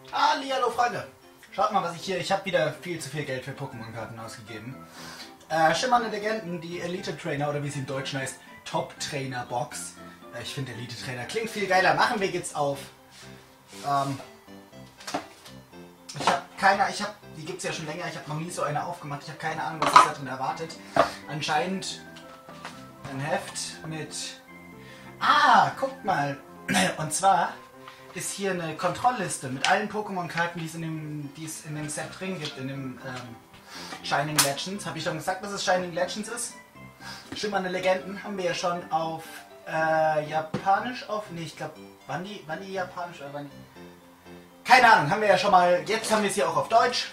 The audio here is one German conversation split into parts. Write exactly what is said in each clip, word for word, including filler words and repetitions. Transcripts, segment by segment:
Hallihallo Freunde! Schaut mal, was ich hier... Ich habe wieder viel zu viel Geld für Pokémon-Karten ausgegeben. Äh, Schimmernde Legenden, die Elite-Trainer, oder wie sie im Deutschen heißt, Top-Trainer-Box. Äh, ich finde Elite-Trainer klingt viel geiler. Machen wir jetzt auf. Ähm, ich habe keine... Ich habe... Die gibt es ja schon länger. Ich habe noch nie so eine aufgemacht. Ich habe keine Ahnung, was da drin erwartet. Anscheinend ein Heft mit... Ah, guckt mal. Und zwar ist hier eine Kontrollliste mit allen Pokémon-Karten, die es in dem, die es in dem Set drin gibt, in dem ähm, Shining Legends. Habe ich schon gesagt, dass es Shining Legends ist? Schimmernde Legenden haben wir ja schon auf äh, Japanisch auf... Nee, ich glaube, wann die, wann die Japanisch oder wann die... Keine Ahnung, haben wir ja schon mal... Jetzt haben wir es hier auch auf Deutsch.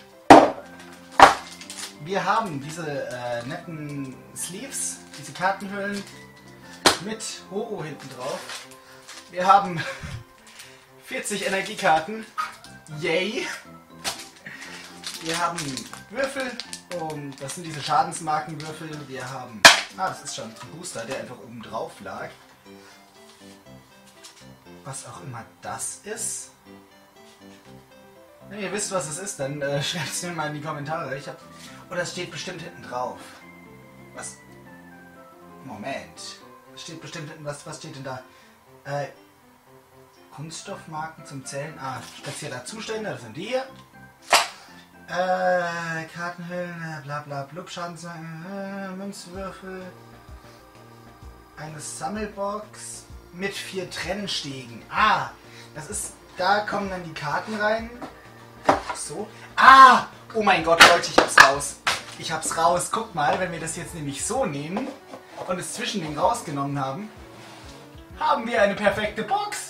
Wir haben diese äh, netten Sleeves, diese Kartenhüllen mit Ho-Oh hinten drauf. Wir haben vierzig Energiekarten. Yay! Wir haben Würfel. Um, das sind diese Schadensmarkenwürfel. Wir haben... Ah, das ist schon ein Booster, der einfach oben drauf lag. Was auch immer das ist. Wenn ihr wisst, was es ist, dann äh, schreibt es mir mal in die Kommentare. Ich hab... Oder es steht bestimmt hinten drauf. Was? Moment. Es steht bestimmt hinten... Was, was steht denn da? Äh... Kunststoffmarken zum Zählen. Ah, spezieller Zustände, das sind die hier. Äh, Kartenhüllen, bla bla blub, Schadensmarken, äh, Münzwürfel. Eine Sammelbox mit vier Trennstegen. Ah, das ist, da kommen dann die Karten rein. So. Ah, oh mein Gott, Leute, ich hab's raus. Ich hab's raus. Guck mal, wenn wir das jetzt nämlich so nehmen und das Zwischending rausgenommen haben, haben wir eine perfekte Box.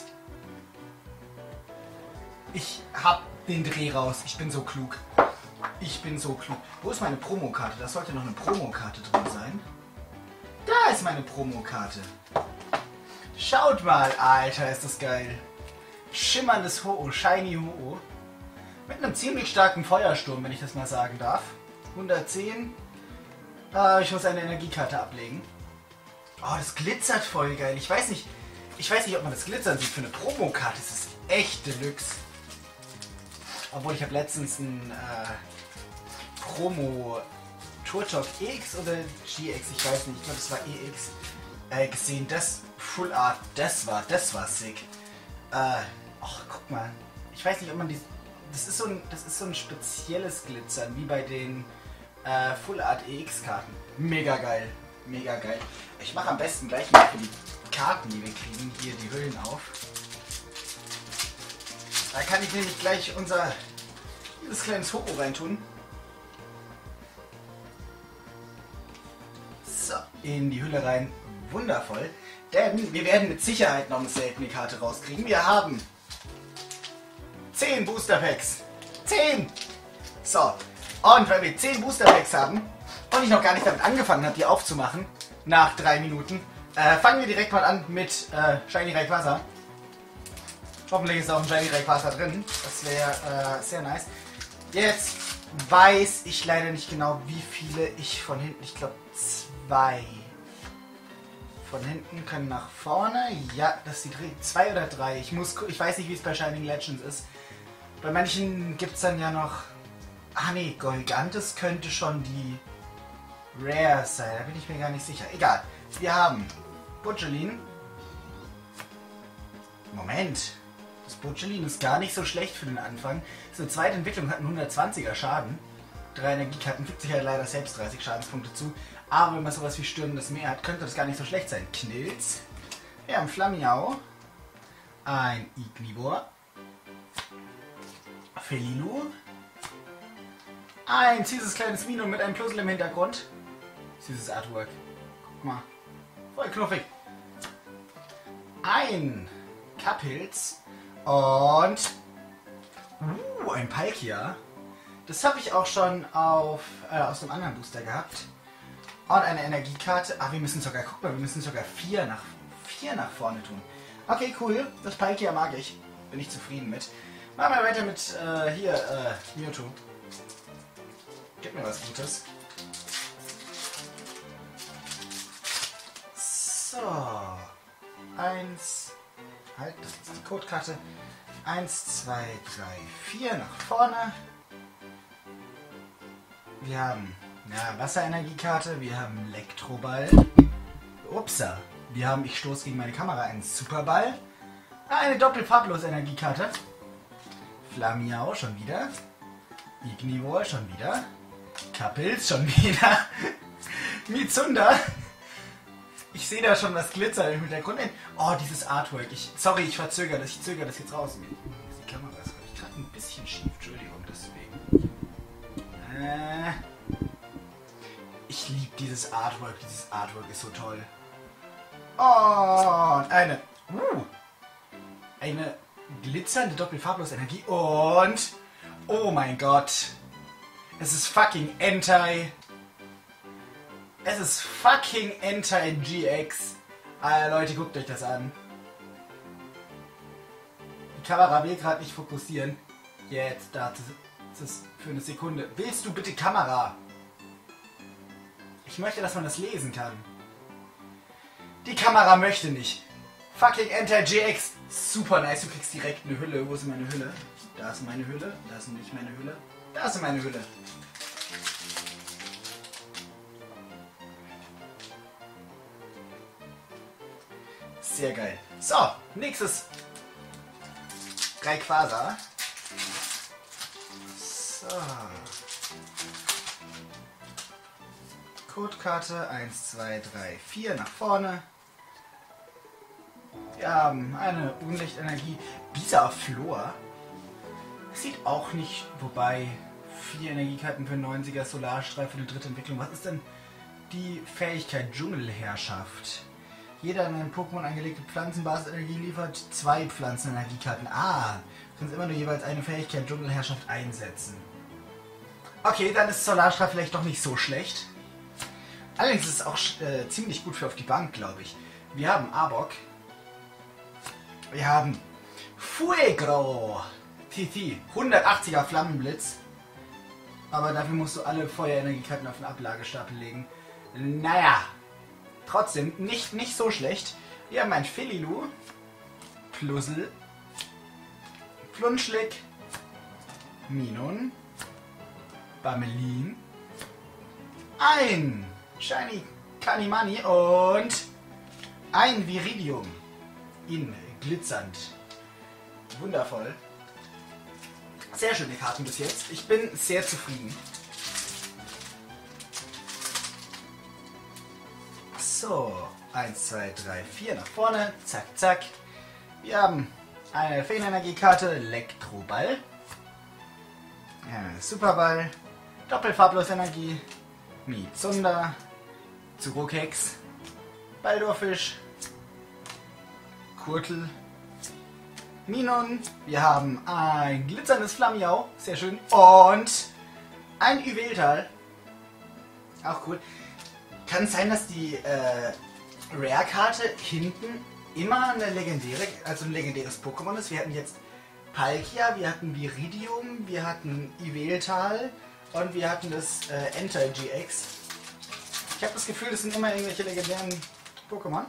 Ich hab den Dreh raus. Ich bin so klug. Ich bin so klug. Wo ist meine Promokarte? Da sollte noch eine Promokarte drin sein. Da ist meine Promokarte. Schaut mal. Alter, ist das geil. Schimmerndes Ho-Oh. Shiny Ho-Oh. Mit einem ziemlich starken Feuersturm, wenn ich das mal sagen darf. hundertzehn. Äh, ich muss eine Energiekarte ablegen. Oh, das glitzert voll geil. Ich weiß nicht, ich weiß nicht, ob man das glitzern sieht für eine Promokarte. Das ist echt Deluxe. Obwohl, ich habe letztens ein äh, Promo Turtok E X oder G X, ich weiß nicht, ich glaube es war E X, äh, gesehen. Das Full Art, das war, das war sick. Äh, ach, guck mal. Ich weiß nicht, ob man die... Das ist so ein, das ist so ein spezielles Glitzern, wie bei den äh, Full Art E X Karten. Mega geil. Mega geil. Ich mache am besten gleich mal für die Karten, die wir kriegen, hier die Hüllen auf. Da kann ich nämlich gleich unser dieses kleines Ho-Oh reintun. So, in die Hülle rein. Wundervoll. Denn wir werden mit Sicherheit noch eine seltene Karte rauskriegen. Wir haben zehn Booster Packs. zehn! So, und weil wir zehn Booster Packs haben und ich noch gar nicht damit angefangen habe, die aufzumachen, nach drei Minuten, äh, fangen wir direkt mal an mit äh, Shiny Rayquaza. Hoffentlich ist auch ein Shiny Rayquaza drin. Das wäre äh, sehr nice. Jetzt weiß ich leider nicht genau, wie viele ich von hinten... Ich glaube zwei. Von hinten können nach vorne. Ja, das sieht zwei oder drei. Ich muss, ich weiß nicht, wie es bei Shining Legends ist. Bei manchen gibt es dann ja noch... Ah nee, Golgantes könnte schon die Rare sein. Da bin ich mir gar nicht sicher. Egal. Wir haben Butchelin. Moment. Das Butchelin ist gar nicht so schlecht für den Anfang. Das ist eine zweite Entwicklung, hat einen hundertzwanziger Schaden. Drei Energiekarten, fügt sich halt leider selbst dreißig Schadenspunkte zu. Aber wenn man sowas wie Stürmendes Meer hat, könnte das gar nicht so schlecht sein. Knilz. Wir haben Flamiau. Ein Ignivor. Felilu. Ein süßes kleines Mino mit einem Puzzle im Hintergrund. Süßes Artwork. Guck mal. Voll knuffig. Ein Kapilz. Und uh, ein Palkia. Das habe ich auch schon auf, äh, aus dem anderen Booster gehabt. Und eine Energiekarte. Ah, wir müssen sogar, guck mal, wir müssen sogar vier nach, vier nach vorne tun. Okay, cool. Das Palkia mag ich. Bin ich zufrieden mit. Machen wir weiter mit, äh, hier, äh, Mewtwo. Gib mir was Gutes. So. Eins. Halt, das ist die Codekarte. Eins, zwei, drei, vier nach vorne. Wir haben ja, Wasserenergiekarte, wir haben Elektroball. Upsa. Wir haben, ich stoße gegen meine Kamera, einen Superball. Eine doppelfarblose Energiekarte. Flamiau schon wieder. Ignivor schon wieder. Kapils schon wieder. Mizunda. Ich sehe da schon was glitzern im Hintergrund. Oh, dieses Artwork. Ich, sorry, ich verzögere das. Ich zögere das jetzt raus. Die Kamera ist gerade ein bisschen schief. Entschuldigung, deswegen. Äh, ich liebe dieses Artwork. Dieses Artwork ist so toll. Und eine. Uh, eine glitzernde doppelfarblose Energie. Und. Oh mein Gott. Es ist fucking Entei. Es ist fucking Entei G X. Ah, Leute, guckt euch das an. Die Kamera will gerade nicht fokussieren. Jetzt, da, das ist für eine Sekunde. Willst du bitte Kamera? Ich möchte, dass man das lesen kann. Die Kamera möchte nicht. Fucking Entei G X. Super nice. Du kriegst direkt eine Hülle. Wo ist meine Hülle? Da ist meine Hülle. Da ist nicht meine Hülle. Da ist meine Hülle. Sehr geil. So, nächstes Rayquaza. So. Codekarte eins, zwei, drei, vier nach vorne. Wir haben eine Unlichtenergie. Bisaflor. Sieht auch nicht, wobei vier Energiekarten für neunziger Solarstrahl für die dritte Entwicklung. Was ist denn die Fähigkeit Dschungelherrschaft? Jeder in einem Pokémon angelegte Pflanzenbasisenergie liefert zwei Pflanzenenergiekarten. Ah, du kannst immer nur jeweils eine Fähigkeit Dschungelherrschaft einsetzen. Okay, dann ist Solarstrahl vielleicht doch nicht so schlecht. Allerdings ist es auch äh, ziemlich gut für auf die Bank, glaube ich. Wir haben Arbok. Wir haben Fuegro. Titi. hundertachtziger Flammenblitz. Aber dafür musst du alle Feuerenergiekarten auf den Ablagestapel legen. Naja. Trotzdem nicht, nicht so schlecht. Wir haben ein Phililu. Plusel. Flunschlick. Minun. Bamelin. Ein Shiny Kanimani und ein Viridium. In glitzernd. Wundervoll. Sehr schöne Karten bis jetzt. Ich bin sehr zufrieden. So, eins, zwei, drei, vier nach vorne. Zack, zack. Wir haben eine Feenenergiekarte, Elektroball. Eine Superball. Doppelfarblos Energie. Mizunda. Zurokex. Baldorfisch. Kurtel. Minun. Wir haben ein glitzerndes Flamiau. Sehr schön. Und ein Yveltal. Auch cool. Kann es sein, dass die äh, Rare-Karte hinten immer eine legendäre, also ein legendäres Pokémon ist? Wir hatten jetzt Palkia, wir hatten Viridium, wir hatten Yveltal und wir hatten das äh, Entei G X. Ich habe das Gefühl, das sind immer irgendwelche legendären Pokémon.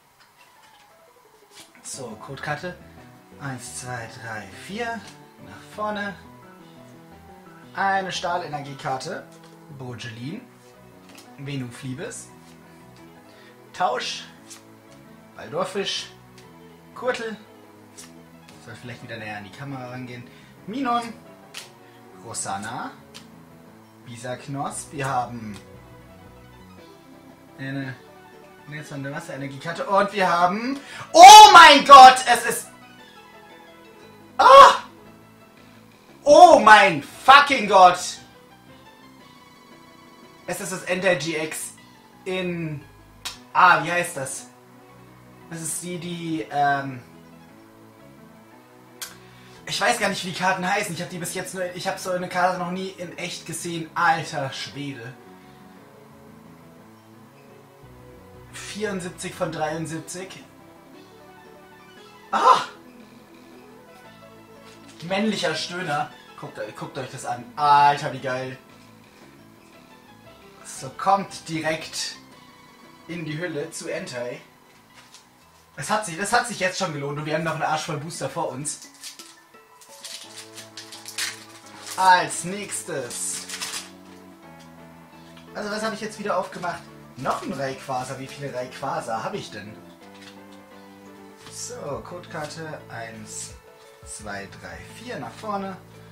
So, Codekarte. eins, zwei, drei, vier. Nach vorne. Eine Stahlenergiekarte. Bogelin. Venufliebes. Tausch. Baldorfisch. Kurtel. Soll vielleicht wieder näher an die Kamera rangehen. Minun. Rosanna. Bisaknosp. Wir haben eine glitzernde Wasserenergiekarte. Und wir haben... Oh mein Gott! Es ist... Ah! Oh mein fucking Gott! Es ist das Entei G X in... Ah, wie heißt das? Das ist die, die, ähm... Ich weiß gar nicht, wie die Karten heißen. Ich habe die bis jetzt nur... Ich habe so eine Karte noch nie in echt gesehen. Alter Schwede. vierundsiebzig von dreiundsiebzig. Ah! Männlicher Stöhner. Guckt, guckt euch das an. Alter, wie geil. So, kommt direkt in die Hülle zu Entei. Das hat sich, das hat sich jetzt schon gelohnt und wir haben noch einen Arsch voll Booster vor uns. Als nächstes. Also was habe ich jetzt wieder aufgemacht? Noch ein Rayquaza. Wie viele Rayquaza habe ich denn? So, Codekarte eins, zwei, drei, vier nach vorne.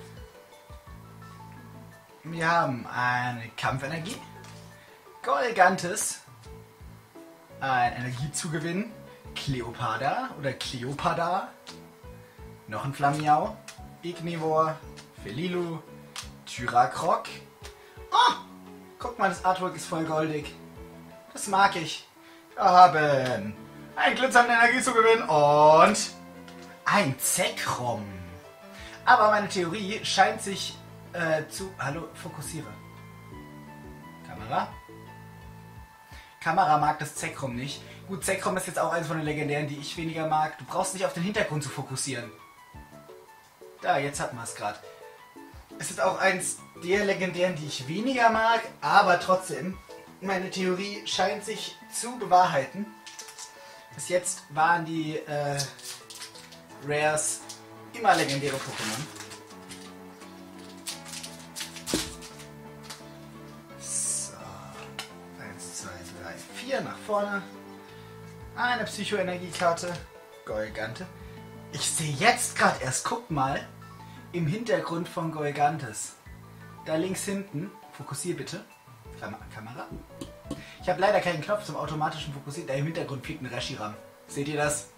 Wir haben eine Kampfenergie. Golgantes. Ein Energiezugewinn. Cleopada oder Cleopada. Noch ein Flamiau. Ignivor. Felilu. Tyracroc. Oh! Guck mal, das Artwork ist voll goldig. Das mag ich. Wir haben ein glitzernden Energiezugewinn und ein Zekrom. Aber meine Theorie scheint sich äh, zu... Hallo, fokussiere. Kamera? Kamera mag das Zekrom nicht. Gut, Zekrom ist jetzt auch eines von den legendären, die ich weniger mag. Du brauchst nicht auf den Hintergrund zu fokussieren. Da, jetzt hat man es gerade. Es ist auch eins der legendären, die ich weniger mag, aber trotzdem, meine Theorie scheint sich zu bewahrheiten. Bis jetzt waren die äh, Rares immer legendäre Pokémon. So, eins, zwei, drei, vier nach vorne. Eine Psychoenergiekarte. Golgante. Ich sehe jetzt gerade erst, guck mal, im Hintergrund von Golgantes. Da links hinten, fokussier bitte. Kam Kamera. Ich habe leider keinen Knopf zum automatischen Fokussieren. Da im Hintergrund fliegt ein Reshiram. Seht ihr das?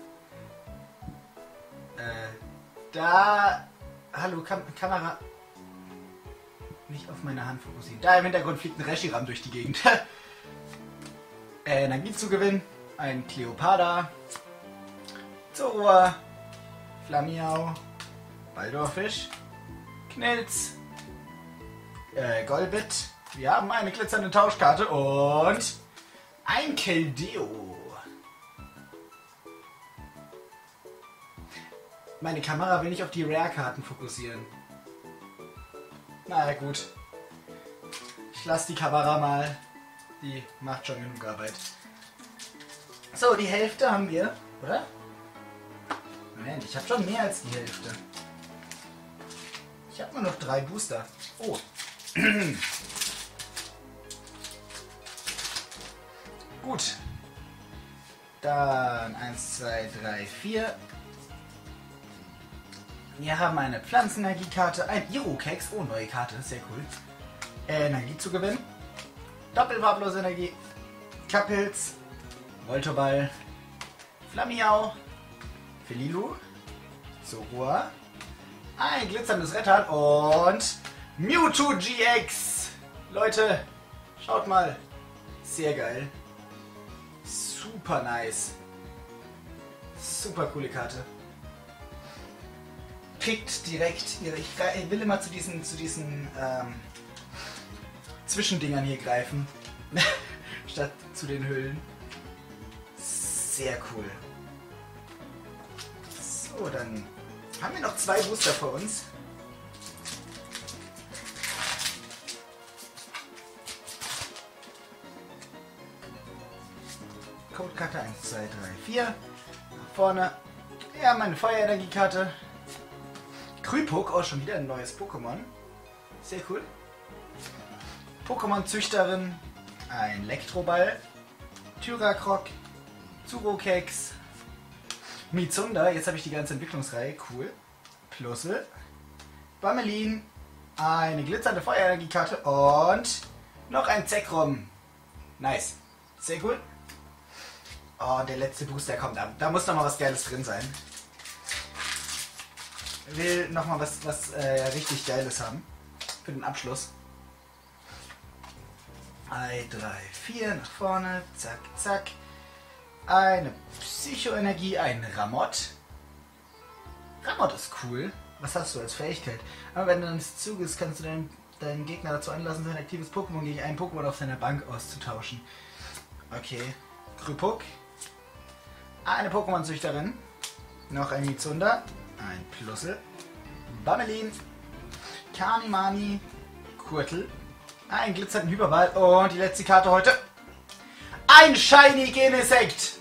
Äh, da... Hallo, Kam Kamera. Nicht auf meine Hand fokussieren. Da im Hintergrund fliegt ein Reshiram durch die Gegend. äh, Energiezugewinn. Ein Cleopada. Zorua. Flamiau. Baldorfisch. Knilz. Äh, Golbit. Wir haben eine glitzernde Tauschkarte und ein Keldeo. Meine Kamera will nicht auf die Rare-Karten fokussieren. Na ja, gut. Ich lasse die Kamera mal. Die macht schon genug Arbeit. So, die Hälfte haben wir, oder? Moment, ich habe schon mehr als die Hälfte. Ich habe nur noch drei Booster. Oh. Gut. Dann eins, zwei, drei, vier. Wir haben eine Pflanzenenergiekarte, ein Irokex. Oh, neue Karte, sehr cool. Energie zu gewinnen. Doppelfarblose Energie. Kapils. Voltoball. Flamiau. Felilu. Zorua. Ein glitzerndes Rettern und Mewtwo G X. Leute, schaut mal. Sehr geil. Super nice. Super coole Karte. Pickt direkt ihre. Ich, ich will immer zu diesen, zu diesen ähm, Zwischendingern hier greifen. Statt zu den Hüllen. Sehr cool. So, dann haben wir noch zwei Booster vor uns. Codekarte eins, zwei, drei, vier. Nach vorne. Ja, meine Feuerenergiekarte. Krypok, auch schon wieder ein neues Pokémon. Sehr cool. Pokémon-Züchterin. Ein Elektroball. Tyracroc. Zurokex. Mizunda, jetzt habe ich die ganze Entwicklungsreihe. Cool. Plusel. Bamelin. Eine glitzernde Feuerenergiekarte. Und noch ein Zekrom. Nice. Sehr cool. Oh, der letzte Booster kommt ab. Da muss noch mal was Geiles drin sein. Will noch mal was, was äh, richtig Geiles haben. Für den Abschluss. eins, drei, vier nach vorne. Zack, zack. Eine Psychoenergie, ein Ramott. Ramott ist cool. Was hast du als Fähigkeit? Aber wenn du deines Zuges kannst du deinen, deinen Gegner dazu anlassen, sein aktives Pokémon gegen ein Pokémon auf seiner Bank auszutauschen. Okay. Krypok. Eine Pokémon-Züchterin. Noch ein Mizunda. Ein Plusel. Bamelin. Kanimani. Kurtel. Ein glitzernden Hyperball. Und die letzte Karte heute. Ein Shiny Genesect.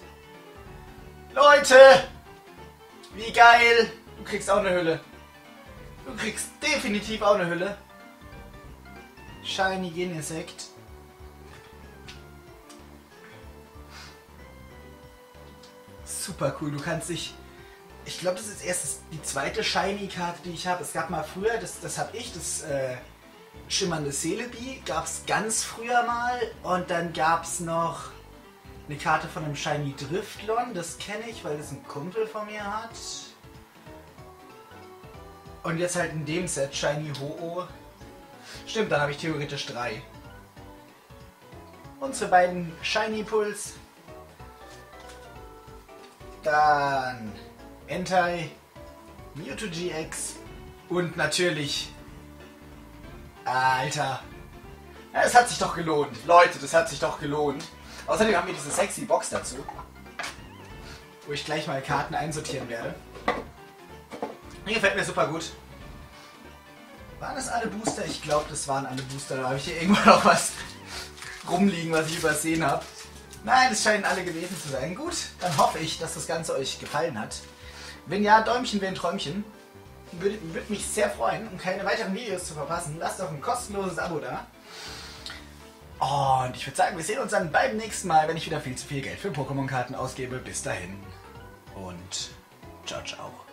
Leute. Wie geil. Du kriegst auch eine Hülle. Du kriegst definitiv auch eine Hülle. Shiny Genesect. Super cool, du kannst dich... Ich glaube, das ist erst die zweite Shiny-Karte, die ich habe. Es gab mal früher, das, das habe ich, das äh, schimmernde Celebi, gab es ganz früher mal. Und dann gab es noch eine Karte von einem Shiny Driftlon, das kenne ich, weil das ein Kumpel von mir hat. Und jetzt halt in dem Set Shiny Ho-Oh. Stimmt, dann habe ich theoretisch drei. Unsere beiden Shiny Pulse. Dann Entei, Mewtwo G X und natürlich... Alter. Ja, es hat sich doch gelohnt. Leute, das hat sich doch gelohnt. Außerdem haben wir diese sexy Box dazu. Wo ich gleich mal Karten einsortieren werde. Die gefällt mir super gut. Waren das alle Booster? Ich glaube, das waren alle Booster. Da habe ich hier irgendwo noch was rumliegen, was ich übersehen habe. Nein, das scheinen alle gewesen zu sein. Gut, dann hoffe ich, dass das Ganze euch gefallen hat. Wenn ja, Däumchen wäre ein Träumchen. Würde, würde mich sehr freuen, um keine weiteren Videos zu verpassen. Lasst doch ein kostenloses Abo da. Und ich würde sagen, wir sehen uns dann beim nächsten Mal, wenn ich wieder viel zu viel Geld für Pokémon-Karten ausgebe. Bis dahin und ciao, ciao.